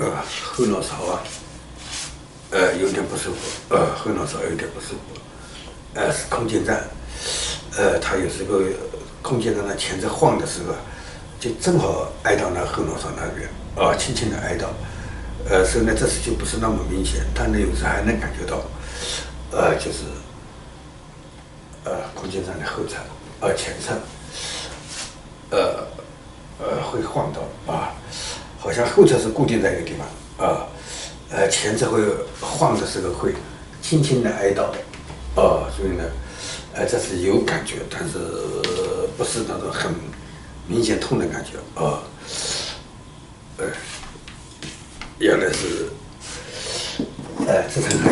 后脑勺啊，有点不舒服，后脑勺有点不舒服，是空间站，它有时候空间站的前侧晃的时候，就正好挨到那后脑勺那边，轻轻的挨到，所以呢这次就不是那么明显，但呢有时还能感觉到，就是，空间站的后侧，前侧，会晃到啊，好像后侧是固定在一个地方前侧会晃的时候会轻轻的挨到，所以呢，这是有感觉，但是不是那种很明显痛的感觉原来是，这层还